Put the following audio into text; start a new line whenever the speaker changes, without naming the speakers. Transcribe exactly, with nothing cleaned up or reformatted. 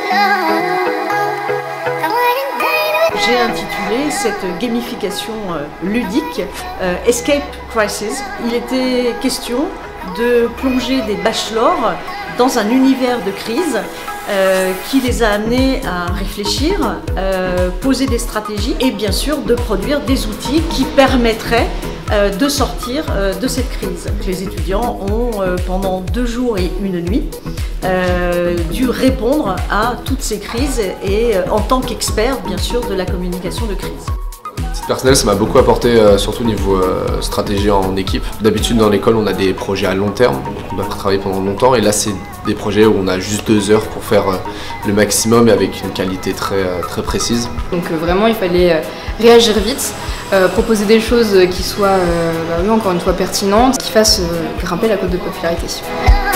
J'ai intitulé cette gamification ludique euh, Escape Crisis. Il était question de plonger des bachelors dans un univers de crise euh, qui les a amenés à réfléchir, euh, poser des stratégies et bien sûr de produire des outils qui permettraient euh, de sortir euh, de cette crise. Les étudiants ont euh, pendant deux jours et une nuit euh, dû répondre à toutes ces crises et euh, en tant qu'experts bien sûr de la communication de crise.
Personnel, ça m'a beaucoup apporté, euh, surtout au niveau euh, stratégie en équipe. D'habitude dans l'école on a des projets à long terme, donc on doit travailler pendant longtemps et là c'est des projets où on a juste deux heures pour faire euh, le maximum et avec une qualité très, euh, très précise.
Donc euh, vraiment il fallait euh, réagir vite, euh, proposer des choses qui soient, euh, bah oui, encore une fois pertinentes, qui fassent euh, grimper la cote de popularité.